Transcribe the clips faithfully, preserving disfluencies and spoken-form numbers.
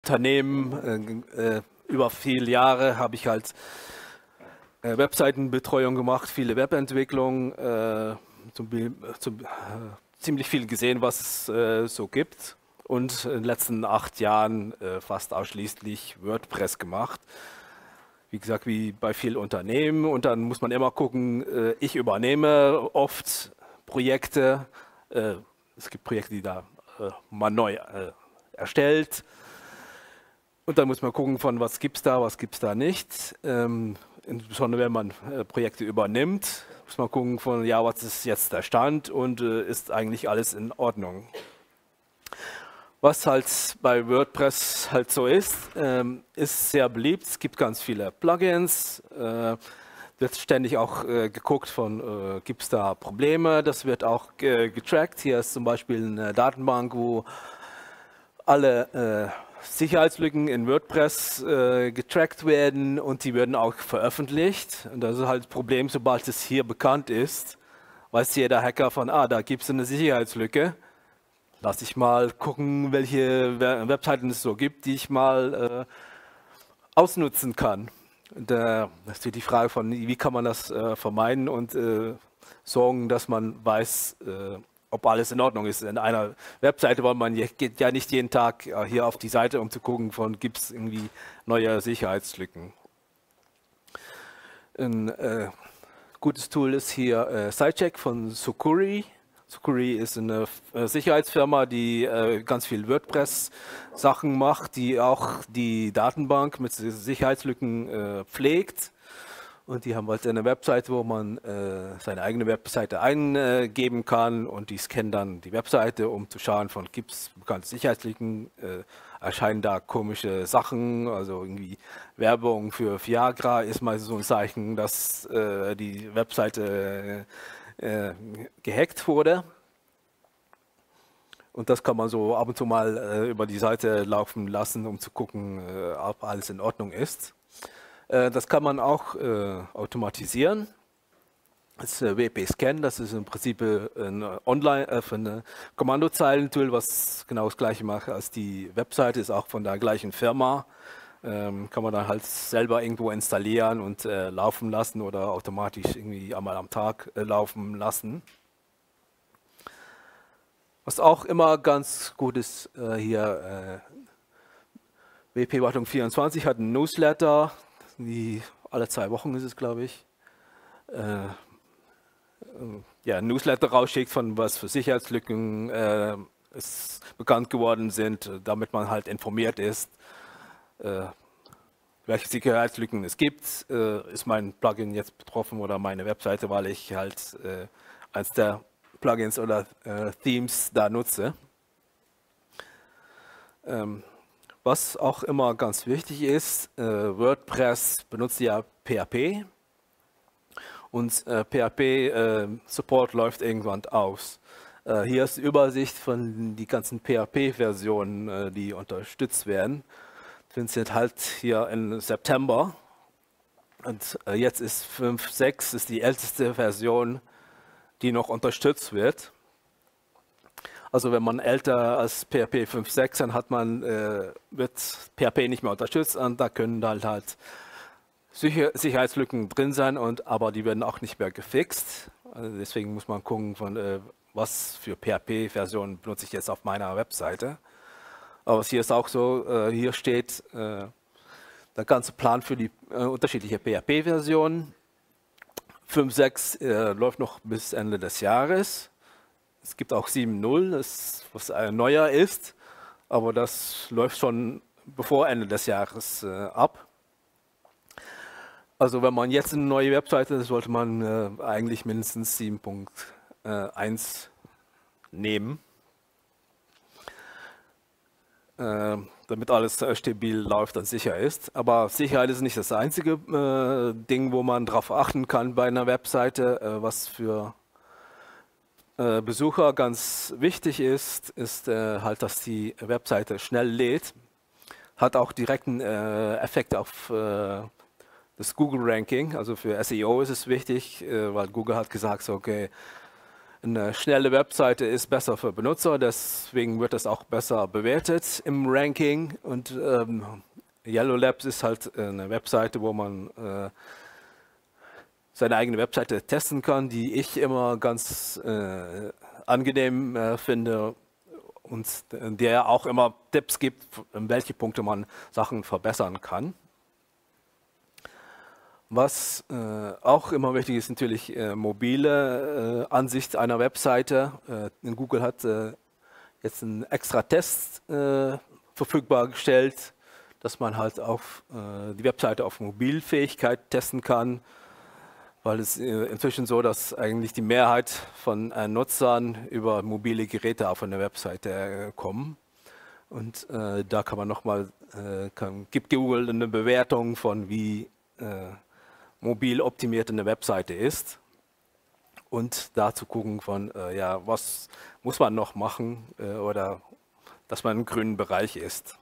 Unternehmen. Äh, äh, über viele Jahre habe ich halt äh, Webseitenbetreuung gemacht, viele Webentwicklung, äh, zum, zum, äh, ziemlich viel gesehen, was es äh, so gibt. Und in den letzten acht Jahren äh, fast ausschließlich WordPress gemacht. Wie gesagt, wie bei vielen Unternehmen. Und dann muss man immer gucken, äh, ich übernehme oft Projekte. Äh, es gibt Projekte, die da äh, man neu äh, erstellt. Und dann muss man gucken, von was gibt es da, was gibt es da nicht. Ähm, insbesondere wenn man äh, Projekte übernimmt, muss man gucken, von ja, was ist jetzt der Stand und äh, ist eigentlich alles in Ordnung. Was halt bei WordPress halt so ist, ähm, ist sehr beliebt. Es gibt ganz viele Plugins. Äh, wird ständig auch äh, geguckt von, äh, gibt es da Probleme. Das wird auch äh, getrackt. Hier ist zum Beispiel eine Datenbank, wo alle äh, Sicherheitslücken in WordPress äh, getrackt werden und die werden auch veröffentlicht. Und das ist halt das Problem, sobald es hier bekannt ist, weiß jeder Hacker von, ah, da gibt es eine Sicherheitslücke. Lass ich mal gucken, welche Webseiten es so gibt, die ich mal äh, ausnutzen kann. Und, äh, das ist die Frage von, wie kann man das äh, vermeiden und äh, sorgen, dass man weiß, äh, ob alles in Ordnung ist. In einer Webseite, weil man geht ja nicht jeden Tag äh, hier auf die Seite, um zu gucken, von gibt es irgendwie neue Sicherheitslücken. Ein äh, gutes Tool ist hier äh, Sitecheck von Sucuri. Sucuri ist eine Sicherheitsfirma, die äh, ganz viel WordPress-Sachen macht, die auch die Datenbank mit Sicherheitslücken äh, pflegt. Und die haben halt eine Webseite, wo man äh, seine eigene Webseite eingeben kann und die scannen dann die Webseite, um zu schauen, von gibt es bekannte Sicherheitslücken, äh, erscheinen da komische Sachen, also irgendwie Werbung für Viagra ist mal so ein Zeichen, dass äh, die Webseite äh, gehackt wurde. Und das kann man so ab und zu mal äh, über die Seite laufen lassen, um zu gucken, äh, ob alles in Ordnung ist. Äh, das kann man auch äh, automatisieren. Das ist äh, W P-Scan, das ist im Prinzip ein Online, äh, ein Kommandozeilen-Tool, was genau das gleiche macht als die Webseite, ist auch von der gleichen Firma. Ähm, kann man dann halt selber irgendwo installieren und äh, laufen lassen oder automatisch irgendwie einmal am Tag äh, laufen lassen. Was auch immer ganz gut ist, äh, hier äh, W P-Wartung vierundzwanzig hat einen Newsletter, die alle zwei Wochen ist es, glaube ich, äh, äh, ja, ein Newsletter rausschickt, von was für Sicherheitslücken äh, es bekannt geworden sind, damit man halt informiert ist, äh, welche Sicherheitslücken es gibt. Äh, ist mein Plugin jetzt betroffen oder meine Webseite, weil ich halt äh, eins der Plugins oder äh, Themes da nutze. Ähm, was auch immer ganz wichtig ist, äh, WordPress benutzt ja P H P und äh, P H P-Support äh, läuft irgendwann aus. Äh, hier ist die Übersicht von die ganzen P H P-Versionen, äh, die unterstützt werden. Wir sind halt hier im September und äh, jetzt ist fünf Punkt sechs ist die älteste Version, die noch unterstützt wird. Also wenn man älter als P H P fünf Punkt sechs, dann hat man, äh, wird P H P nicht mehr unterstützt und da können halt, halt Sicher Sicherheitslücken drin sein, und, aber die werden auch nicht mehr gefixt. Also deswegen muss man gucken, von, äh, was für P H P-Versionen benutze ich jetzt auf meiner Webseite. Aber hier ist auch so, äh, hier steht äh, der ganze Plan für die äh, unterschiedlichen P H P-Versionen. fünf Punkt sechs äh, läuft noch bis Ende des Jahres. Es gibt auch sieben Punkt null, was ein neuer ist, aber das läuft schon bevor Ende des Jahres äh, ab. Also wenn man jetzt eine neue Webseite ist, sollte man äh, eigentlich mindestens sieben Punkt eins nehmen, äh, damit alles äh, stabil läuft und sicher ist. Aber Sicherheit ist nicht das einzige äh, Ding, wo man darauf achten kann bei einer Webseite. Äh, was für äh, Besucher ganz wichtig ist, ist äh, halt, dass die Webseite schnell lädt. Hat auch direkten äh, Effekt auf äh, das Google-Ranking. Also für S E O ist es wichtig, äh, weil Google hat gesagt, so, okay, Eine schnelle Webseite ist besser für Benutzer, deswegen wird das auch besser bewertet im Ranking. Und ähm, Yellow Labs ist halt eine Webseite, wo man äh, seine eigene Webseite testen kann, die ich immer ganz äh, angenehm äh, finde und der auch immer Tipps gibt, in welche Punkte man Sachen verbessern kann. Was äh, auch immer wichtig ist, natürlich äh, mobile äh, Ansicht einer Webseite. Äh, Google hat äh, jetzt einen extra Test äh, verfügbar gestellt, dass man halt auf äh, die Webseite auf Mobilfähigkeit testen kann, weil es äh, inzwischen so, dass eigentlich die Mehrheit von äh, Nutzern über mobile Geräte auf eine Webseite äh, kommen. Und äh, da kann man nochmal, äh, kann, gibt Google eine Bewertung von wie äh, mobil optimiert eine Webseite ist und da zu gucken von, äh, ja, was muss man noch machen äh, oder dass man im grünen Bereich ist.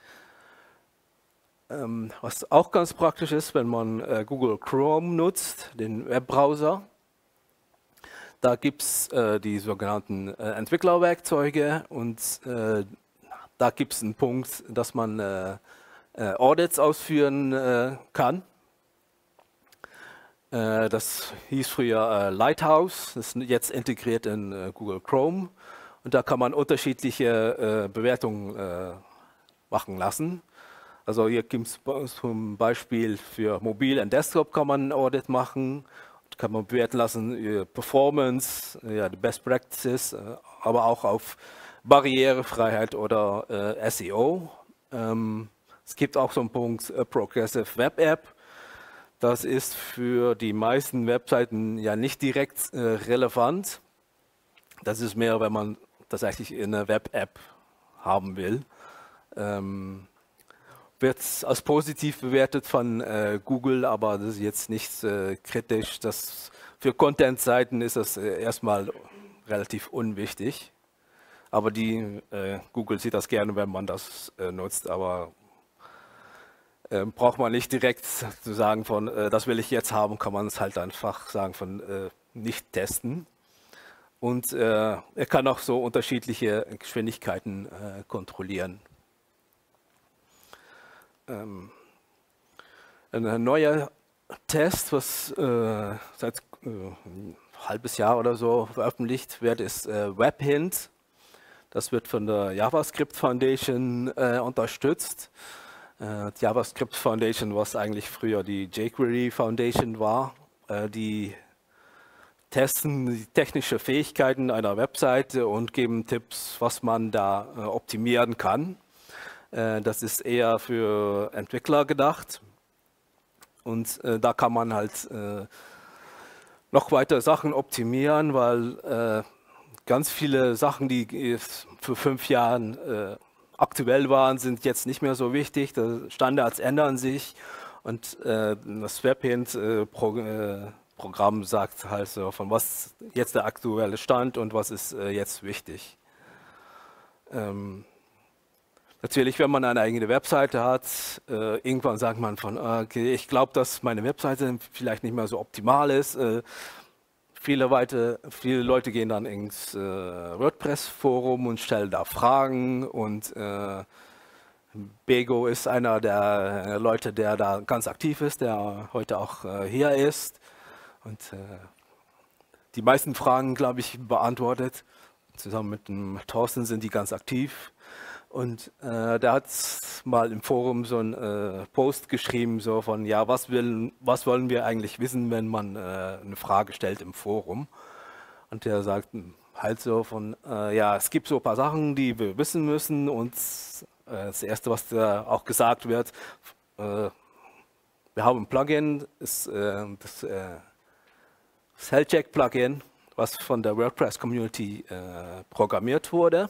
Ähm, was auch ganz praktisch ist, wenn man äh, Google Chrome nutzt, den Webbrowser, da gibt es äh, die sogenannten äh, Entwicklerwerkzeuge und äh, da gibt es einen Punkt, dass man äh, äh, Audits ausführen äh, kann. Das hieß früher Lighthouse, das ist jetzt integriert in Google Chrome und da kann man unterschiedliche Bewertungen machen lassen. Also hier gibt es zum Beispiel für Mobil und Desktop kann man ein Audit machen, kann man bewerten lassen, Performance, ja, die Best Practices, aber auch auf Barrierefreiheit oder S E O. Es gibt auch so einen Punkt Progressive Web App. Das ist für die meisten Webseiten ja nicht direkt äh, relevant. Das ist mehr, wenn man tatsächlich eine Web-App haben will. Ähm, wird als positiv bewertet von äh, Google, aber das ist jetzt nicht äh, kritisch. Das, für Content-Seiten ist das äh, erstmal relativ unwichtig. Aber die, äh, Google sieht das gerne, wenn man das äh, nutzt, aber Äh, braucht man nicht direkt zu sagen von, äh, das will ich jetzt haben, kann man es halt einfach sagen von äh, nicht testen. Und äh, er kann auch so unterschiedliche Geschwindigkeiten äh, kontrollieren. Ähm, ein neuer Test, was äh, seit äh, ein halbes Jahr oder so veröffentlicht wird, ist äh, WebHint. Das wird von der JavaScript Foundation äh, unterstützt. Uh, die JavaScript Foundation, was eigentlich früher die jQuery Foundation war, uh, die testen die technischen Fähigkeiten einer Webseite und geben Tipps, was man da uh, optimieren kann. Uh, das ist eher für Entwickler gedacht und uh, da kann man halt uh, noch weitere Sachen optimieren, weil uh, ganz viele Sachen, die für fünf Jahren uh, aktuell waren, sind jetzt nicht mehr so wichtig. Die Standards ändern sich und äh, das WebHint-Programm äh, sagt halt so, von was jetzt der aktuelle Stand und was ist äh, jetzt wichtig. Ähm, natürlich, wenn man eine eigene Webseite hat, äh, irgendwann sagt man von, okay, ich glaube, dass meine Webseite vielleicht nicht mehr so optimal ist. Äh, Viele, weite, viele Leute gehen dann ins äh, WordPress-Forum und stellen da Fragen und äh, Bego ist einer der Leute, der da ganz aktiv ist, der heute auch äh, hier ist und äh, die meisten Fragen, glaube ich, beantwortet. Zusammen mit dem Thorsten sind die ganz aktiv. Und äh, der hat mal im Forum so einen äh, Post geschrieben, so von, ja, was, will, was wollen wir eigentlich wissen, wenn man äh, eine Frage stellt im Forum? Und der sagt halt so von, äh, ja, es gibt so ein paar Sachen, die wir wissen müssen. Und äh, das Erste, was da auch gesagt wird, äh, wir haben ein Plugin, ist, äh, das äh, Spellcheck-Plugin, was von der WordPress-Community äh, programmiert wurde.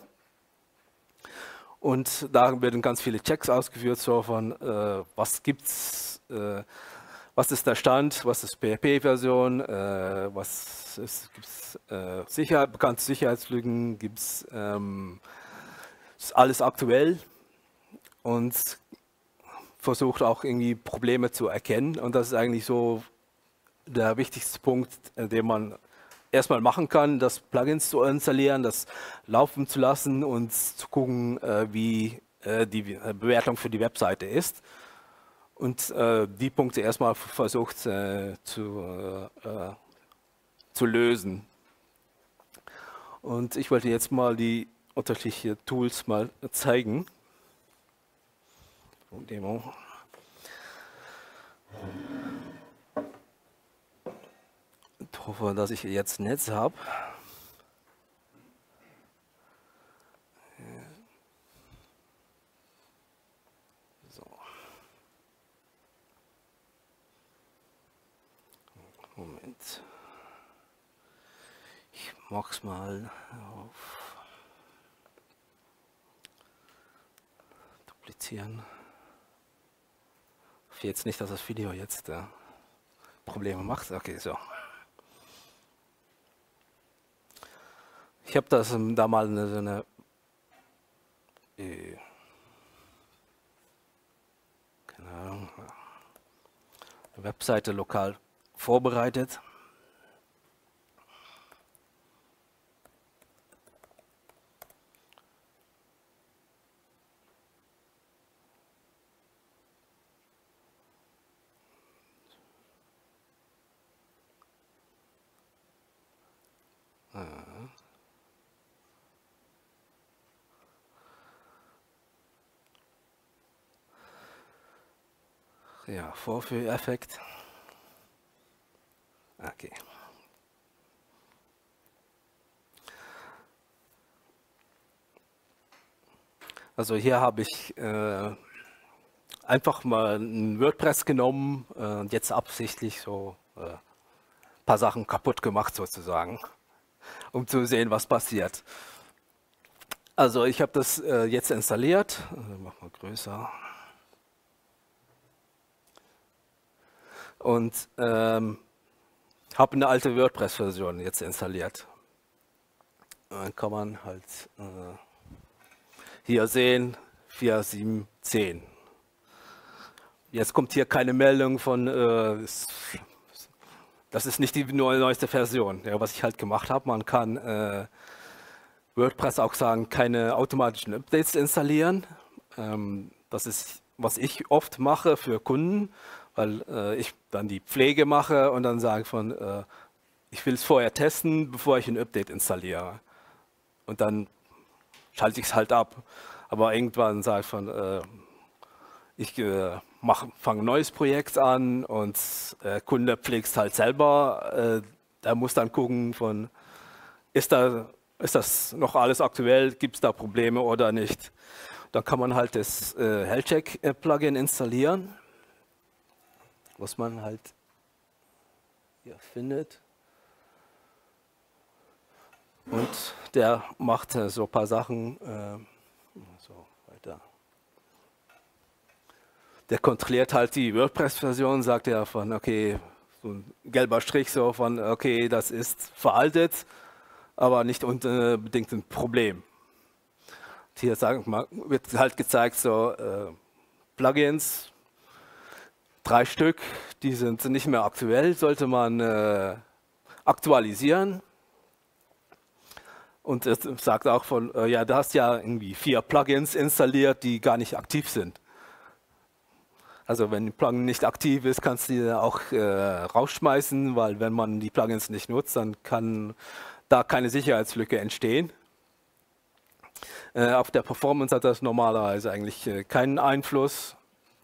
Und da werden ganz viele Checks ausgeführt, so von äh, was gibt's, äh, was ist der Stand, was ist P H P-Version, äh, was ist, gibt's äh, Sicherheit, bekannte Sicherheitslücken, gibt es ähm, ist alles aktuell und versucht auch irgendwie Probleme zu erkennen. Und das ist eigentlich so der wichtigste Punkt, den man erstmal machen kann, das Plugins zu installieren, das laufen zu lassen und zu gucken, äh, wie äh, die Bewertung für die Webseite ist. Und äh, die Punkte erstmal versucht äh, zu, äh, zu lösen. Und ich wollte jetzt mal die unterschiedlichen Tools mal zeigen. Demo. Ich hoffe, dass ich jetzt Netz habe. So. Moment. Ich mach's mal auf duplizieren. Ich will jetzt nicht, dass das Video jetzt äh, Probleme macht. Okay, so. Ich habe das ähm, da mal eine, so eine äh, keine Ahnung, eine Webseite lokal vorbereitet. Ja, Vorführeffekt. Okay. Also hier habe ich äh, einfach mal ein WordPress genommen äh, und jetzt absichtlich so ein äh, paar Sachen kaputt gemacht sozusagen, um zu sehen, was passiert. Also ich habe das äh, jetzt installiert. Also mach mal größer. Und ähm, habe eine alte WordPress-Version jetzt installiert. Dann kann man halt äh, hier sehen, vier Punkt sieben Punkt zehn. Jetzt kommt hier keine Meldung von, äh, das ist nicht die neueste Version. Ja, was ich halt gemacht habe, man kann äh, WordPress auch sagen, keine automatischen Updates installieren. Ähm, das ist, was ich oft mache für Kunden, weil äh, ich dann die Pflege mache und dann sage von, äh, ich will es vorher testen, bevor ich ein Update installiere. Und dann schalte ich es halt ab. Aber irgendwann sage ich von, äh, ich äh, fange ein neues Projekt an und der äh, Kunde pflegt es halt selber. Äh, der muss dann gucken von, ist, da, ist das noch alles aktuell, gibt es da Probleme oder nicht. Dann kann man halt das äh, Health-Check-Plugin installieren, was man halt hier findet. Und der macht äh, so ein paar Sachen. Äh, so weiter. Der kontrolliert halt die WordPress-Version, sagt er von, okay, so ein gelber Strich so von, okay, das ist veraltet, aber nicht unbedingt ein Problem. Und hier sagen, wird halt gezeigt, so äh, Plugins, drei Stück, die sind nicht mehr aktuell, sollte man äh, aktualisieren. Und es sagt auch von, äh, ja, du hast ja irgendwie vier Plugins installiert, die gar nicht aktiv sind. Also wenn ein Plugin nicht aktiv ist, kannst du die auch äh, rausschmeißen, weil wenn man die Plugins nicht nutzt, dann kann da keine Sicherheitslücke entstehen. Äh, auf der Performance hat das normalerweise eigentlich äh, keinen Einfluss.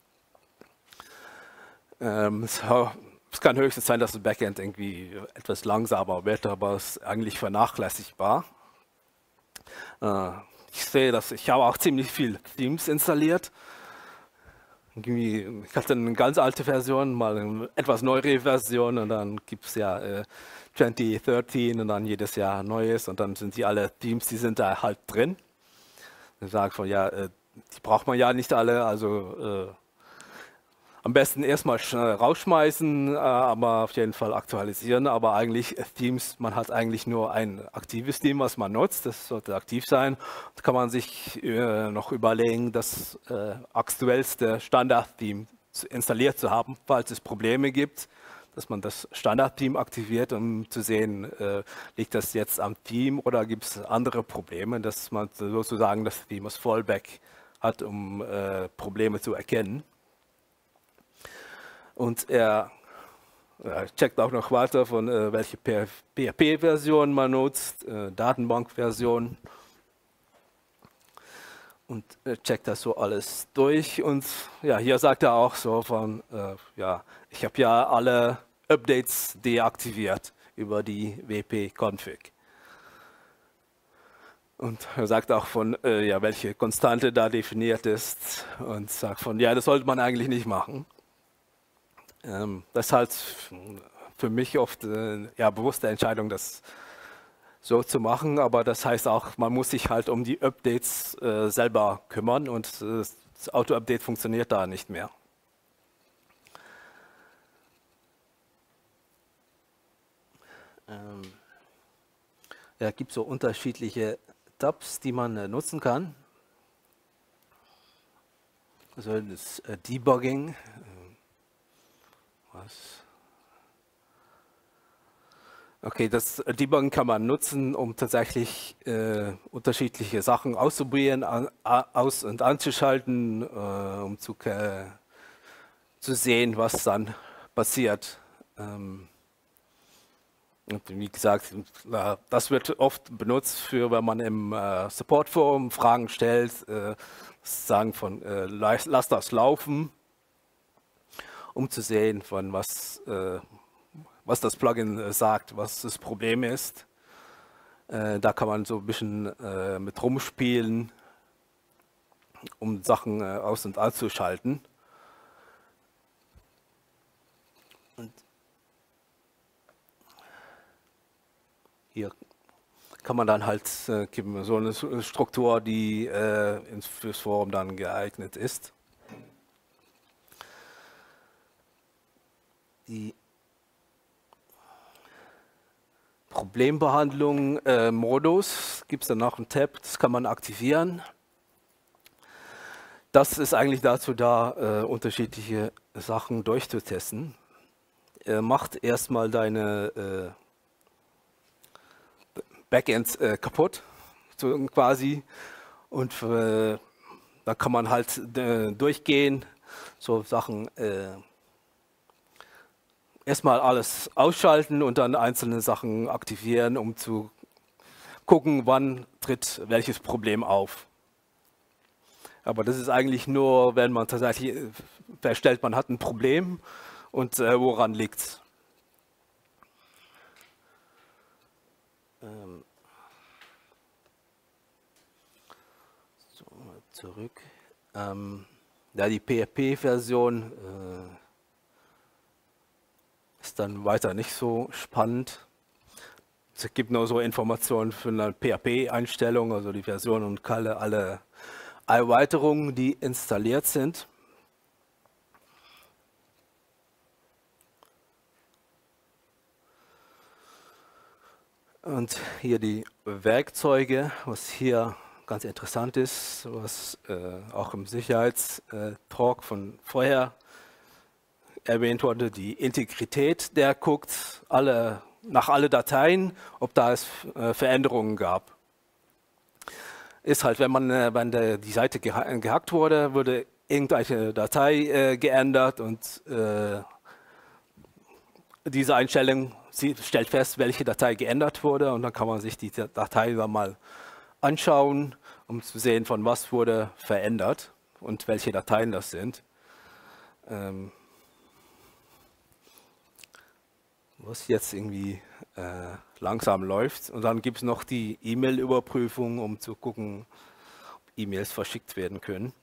Ähm, es, es kann höchstens sein, dass das Backend irgendwie etwas langsamer wird, aber es ist eigentlich vernachlässigbar. Äh, ich sehe, dass ich habe auch ziemlich viel Themes installiert. Ich hatte eine ganz alte Version, mal eine etwas neuere Version und dann gibt es ja äh, zwanzig dreizehn und dann jedes Jahr Neues und dann sind die alle Themes, die sind da halt drin. Ich sage von, ja, äh, die braucht man ja nicht alle, also äh, am besten erstmal rausschmeißen, äh, aber auf jeden Fall aktualisieren, aber eigentlich Themes, man hat eigentlich nur ein aktives Theme, was man nutzt, das sollte aktiv sein. Da kann man sich äh, noch überlegen, das äh, aktuellste Standard-Theme installiert zu haben, falls es Probleme gibt, dass man das Standard-Theme aktiviert, um zu sehen, äh, liegt das jetzt am Theme oder gibt es andere Probleme, dass man sozusagen das Theme als Fallback hat, um äh, Probleme zu erkennen. Und er, er checkt auch noch weiter, von äh, welche P H P-Version man nutzt, äh, Datenbank-Version. Und äh, checkt das so alles durch. Und ja, hier sagt er auch so von, äh, ja, ich habe ja alle Updates deaktiviert über die W P-Config. Und er sagt auch von, äh, ja, welche Konstante da definiert ist und sagt von, ja, das sollte man eigentlich nicht machen. Ähm, das ist halt für mich oft äh, ja, bewusste Entscheidung, das so zu machen, aber das heißt auch, man muss sich halt um die Updates äh, selber kümmern und äh, das Auto-Update funktioniert da nicht mehr. Ähm, ja, es gibt so unterschiedliche Tabs, die man äh, nutzen kann. Also das äh, Debugging. Äh, was? Okay, das Debuggen kann man nutzen, um tatsächlich äh, unterschiedliche Sachen auszuprobieren, an, aus- und anzuschalten, äh, um zu, äh, zu sehen, was dann passiert. Ähm, und wie gesagt, das wird oft benutzt, für, wenn man im äh, Support-Forum Fragen stellt, äh, sagen von äh, lass das laufen, um zu sehen, von was äh, was das Plugin äh, sagt, was das Problem ist. Äh, da kann man so ein bisschen äh, mit rumspielen, um Sachen äh, aus- und anzuschalten. Und hier kann man dann halt äh, so eine Struktur, die äh, fürs Forum dann geeignet ist. Die Problembehandlung äh, Modus gibt es dann noch einen Tab, das kann man aktivieren. Das ist eigentlich dazu da, äh, unterschiedliche Sachen durchzutesten. Er macht erstmal deine äh, Backends äh, kaputt, so quasi, und äh, da kann man halt äh, durchgehen, so Sachen äh, erstmal alles ausschalten und dann einzelne Sachen aktivieren, um zu gucken, wann tritt welches Problem auf. Aber das ist eigentlich nur, wenn man tatsächlich feststellt, man hat ein Problem und äh, woran liegt es. Ähm so, mal zurück. Ähm, ja, die P H P-Version äh, ist dann weiter nicht so spannend. Es gibt nur so Informationen für eine P H P-Einstellung, also die Version und alle, alle Erweiterungen, die installiert sind. Und hier die Werkzeuge, was hier ganz interessant ist, was äh, auch im Sicherheitstalk von vorher erwähnt wurde, die Integrität, der guckt alle, nach alle Dateien, ob da es äh, Veränderungen gab. Ist halt, wenn man, äh, wenn der, die Seite geha gehackt wurde, wurde irgendeine Datei äh, geändert und äh, diese Einstellung sie stellt fest, welche Datei geändert wurde, und dann kann man sich die Datei dann mal anschauen, um zu sehen, von was wurde verändert und welche Dateien das sind. Ähm, was jetzt irgendwie äh, langsam läuft. Und dann gibt es noch die E-Mail-Überprüfung, um zu gucken, ob E-Mails verschickt werden können.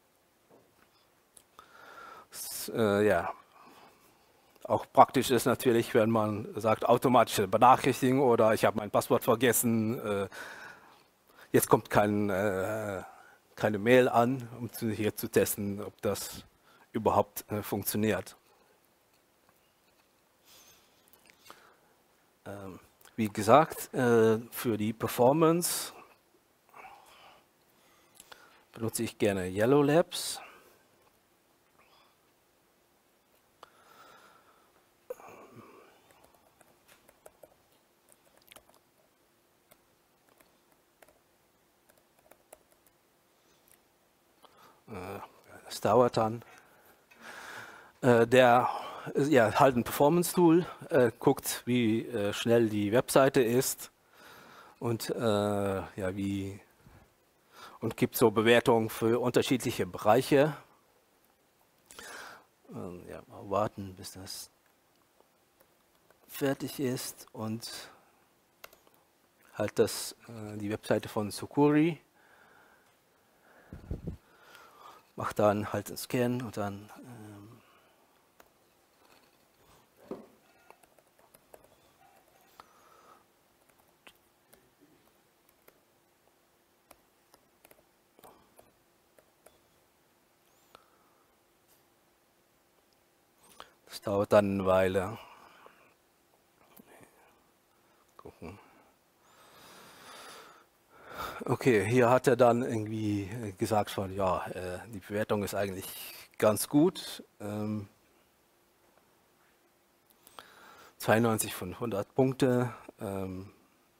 Das, äh, ja. Auch praktisch ist natürlich, wenn man sagt, automatische Benachrichtigung oder ich habe mein Passwort vergessen, äh, jetzt kommt kein, äh, keine Mail an, um zu, hier zu testen, ob das überhaupt äh, funktioniert. Ähm, wie gesagt, äh, für die Performance benutze ich gerne Yellow Labs. das dauert dann. Äh, der ist ja halt ein Performance-Tool, äh, guckt, wie äh, schnell die Webseite ist und äh, ja, wie und gibt so Bewertungen für unterschiedliche Bereiche. Ähm, ja, mal warten, bis das fertig ist und halt das äh, die Webseite von Sucuri. Macht dann halt einen Scan und dann ähm, das dauert dann eine Weile. Gucken. Okay, hier hat er dann irgendwie gesagt von, ja, äh, die Bewertung ist eigentlich ganz gut. Ähm, zweiundneunzig von hundert Punkte. Ähm,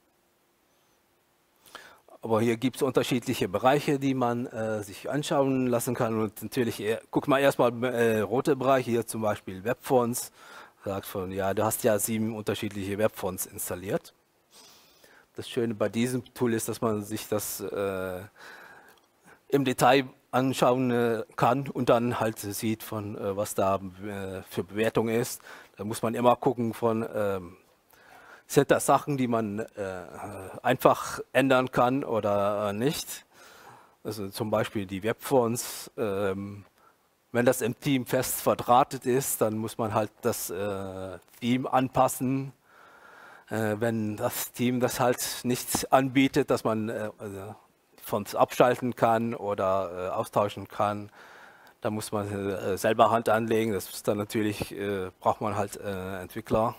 aber hier gibt es unterschiedliche Bereiche, die man äh, sich anschauen lassen kann. Und natürlich, eher, guck mal erstmal äh, rote Bereiche, hier zum Beispiel Webfonts. Sagt von, ja, du hast ja sieben unterschiedliche Webfonts installiert. Das Schöne bei diesem Tool ist, dass man sich das äh, im Detail anschauen äh, kann und dann halt sieht, von äh, was da äh, für Bewertung ist. Da muss man immer gucken von, ähm, sind das Sachen, die man äh, einfach ändern kann oder äh, nicht. Also zum Beispiel die Webfonts. Ähm, wenn das im Team fest verdrahtet ist, dann muss man halt das äh, Theme anpassen. Äh, wenn das Team das halt nicht anbietet, dass man äh, also Fonts abschalten kann oder äh, austauschen kann, da muss man äh, selber Hand anlegen. Das ist dann natürlich, äh, braucht man halt äh, Entwickler,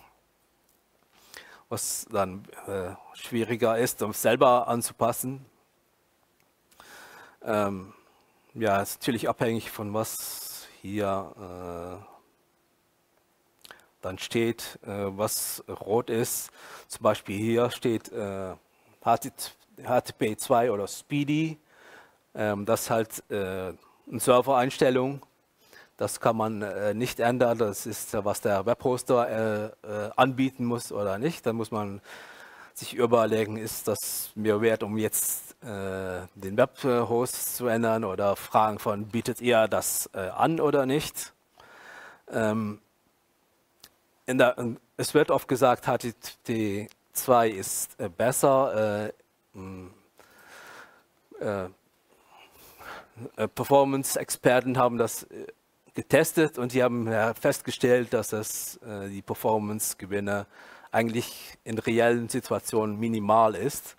was dann äh, schwieriger ist, um es selber anzupassen. Ähm, ja, ist natürlich abhängig von was hier äh, dann steht, äh, was rot ist. Zum Beispiel hier steht äh, H T T P zwei oder Speedy. Ähm, das ist halt äh, eine Server-Einstellung. Das kann man äh, nicht ändern. Das ist, äh, was der Webhoster äh, äh, anbieten muss oder nicht. Dann muss man sich überlegen, ist das mir wert, um jetzt äh, den Webhost zu ändern oder fragen von, bietet ihr das äh, an oder nicht? Ähm, In der, es wird oft gesagt, H T T P zwei ist äh, besser. Äh, äh, äh, Performance-Experten haben das äh, getestet und die haben ja, festgestellt, dass das, äh, die Performance-Gewinne eigentlich in reellen Situationen minimal ist.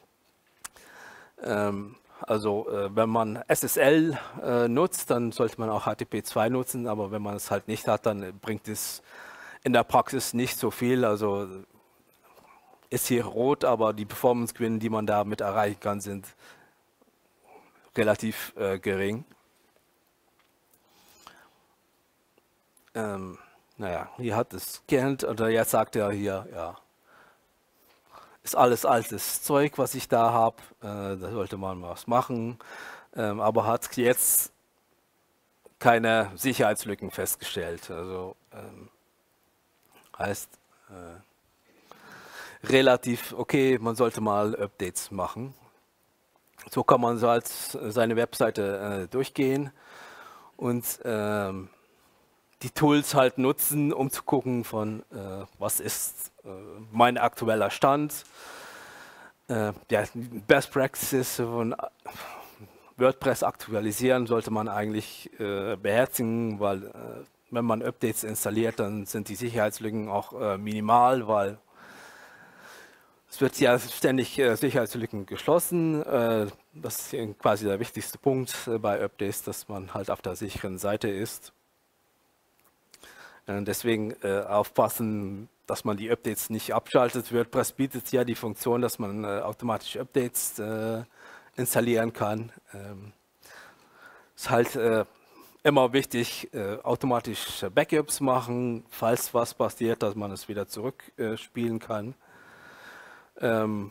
Ähm, also äh, wenn man S S L äh, nutzt, dann sollte man auch H T T P zwei nutzen, aber wenn man es halt nicht hat, dann bringt es in der Praxis nicht so viel, also ist hier rot, aber die Performance-Gewinne, die man damit erreichen kann, sind relativ äh, gering. Ähm, naja, hier hat es gescannt, oder jetzt sagt er hier, ja, ist alles altes Zeug, was ich da habe, äh, da sollte man was machen, ähm, aber hat jetzt keine Sicherheitslücken festgestellt. Also ähm, heißt, äh, relativ okay, man sollte mal Updates machen. So kann man so als seine Webseite äh, durchgehen und ähm, die Tools halt nutzen, um zu gucken von, äh, was ist äh, mein aktueller Stand. Äh, ja, Best Practices von WordPress aktualisieren sollte man eigentlich äh, beherzigen, weil äh, wenn man Updates installiert, dann sind die Sicherheitslücken auch äh, minimal, weil es wird ja ständig äh, Sicherheitslücken geschlossen. Äh, das ist quasi der wichtigste Punkt äh, bei Updates, dass man halt auf der sicheren Seite ist. Äh, deswegen äh, aufpassen, dass man die Updates nicht abschaltet. WordPress bietet ja die Funktion, dass man äh, automatisch Updates äh, installieren kann. Ähm, ist halt äh, immer wichtig, äh, automatisch Backups machen, falls was passiert, dass man es wieder zurückspielen äh, kann. Ähm,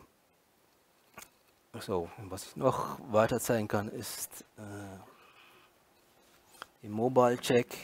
so, was ich noch weiter zeigen kann, ist, äh, im Mobile Check.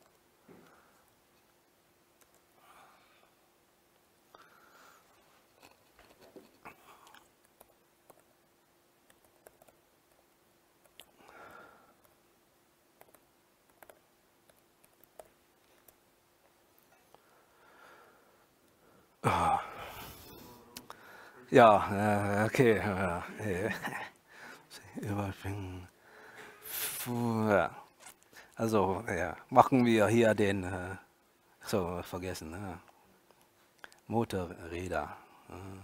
Ja, äh, okay. Ja, äh, überbringen. Puh, ja. Also, ja, machen wir hier den, äh, so, vergessen, ja. Motorräder. äh,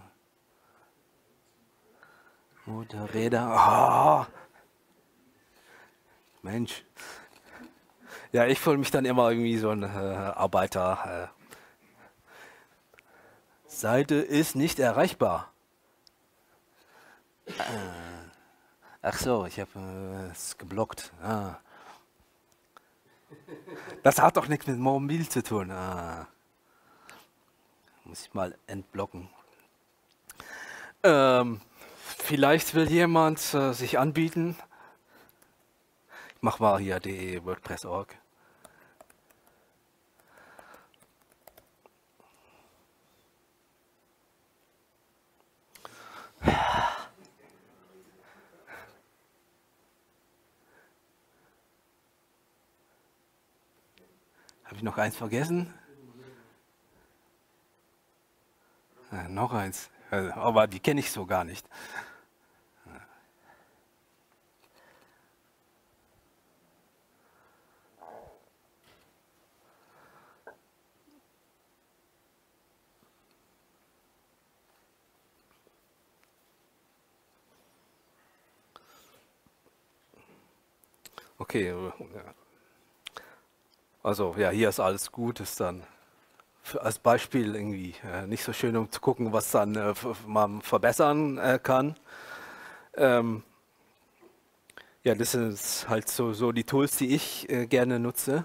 Motorräder. Oh, Mensch. Ja, ich fühle mich dann immer irgendwie so ein äh, Arbeiter. Äh, Seite ist nicht erreichbar. Ach so, ich habe äh, es geblockt. Ah. Das hat doch nichts mit Mobil zu tun. Ah. Muss ich mal entblocken. Ähm, vielleicht will jemand äh, sich anbieten. Ich mach mal hier die WordPress Punkt org. Habe ich noch eins vergessen? Ja, noch eins. Äh, aber die kenne ich so gar nicht. Okay, äh, also ja, hier ist alles gut, ist dann für, als Beispiel irgendwie äh, nicht so schön, um zu gucken, was dann äh, man verbessern äh, kann. Ähm, ja, das sind halt so, so die Tools, die ich äh, gerne nutze.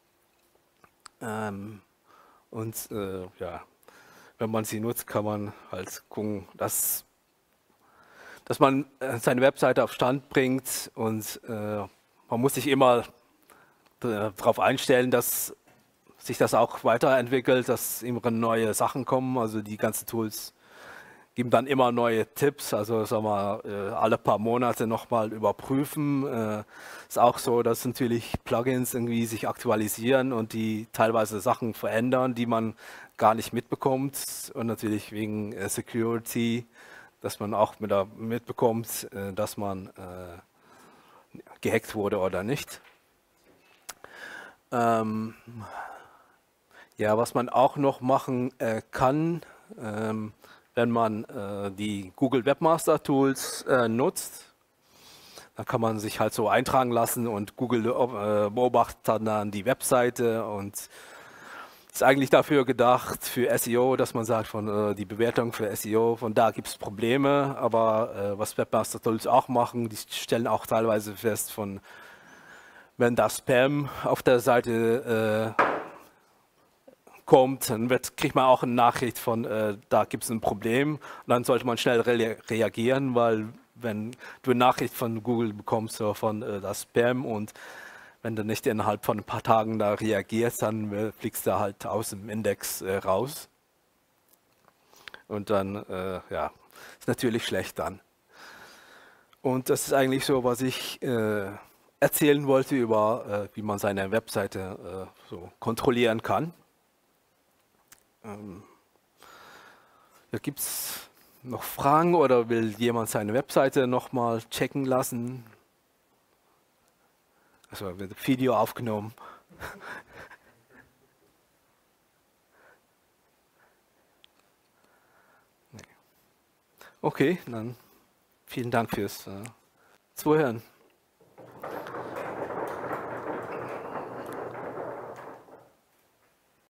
Ähm, und äh, ja, wenn man sie nutzt, kann man halt gucken, dass, dass man äh, seine Webseite auf Stand bringt und äh, man muss sich immer darauf einstellen, dass sich das auch weiterentwickelt, dass immer neue Sachen kommen. Also die ganzen Tools geben dann immer neue Tipps. Also sagen wir, äh, alle paar Monate nochmal überprüfen. Äh, ist auch so, dass natürlich Plugins irgendwie sich aktualisieren und die teilweise Sachen verändern, die man gar nicht mitbekommt. Und natürlich wegen äh, Security, dass man auch mit, mitbekommt, äh, dass man äh, gehackt wurde oder nicht. Ähm, Ja, was man auch noch machen äh, kann, ähm, wenn man äh, die Google Webmaster Tools äh, nutzt, dann kann man sich halt so eintragen lassen und Google äh, beobachtet dann die Webseite und ist eigentlich dafür gedacht, für S E O, dass man sagt, von äh, die Bewertung für S E O, von da gibt es Probleme, aber äh, was Webmaster Tools auch machen, die stellen auch teilweise fest, von wenn da Spam auf der Seite äh, kommt, dann wird, kriegt man auch eine Nachricht von, äh, da gibt es ein Problem. Und dann sollte man schnell re reagieren, weil wenn du eine Nachricht von Google bekommst, so von äh, das Spam und wenn du nicht innerhalb von ein paar Tagen da reagierst, dann äh, fliegst du halt aus dem Index äh, raus. Und dann, äh, ja, ist natürlich schlecht dann. Und das ist eigentlich so, was ich äh, erzählen wollte über, äh, wie man seine Webseite äh, so kontrollieren kann. Ähm, ja, gibt es noch Fragen oder will jemand seine Webseite nochmal checken lassen? Also wird ein Video aufgenommen. Okay, dann vielen Dank fürs äh, Zuhören.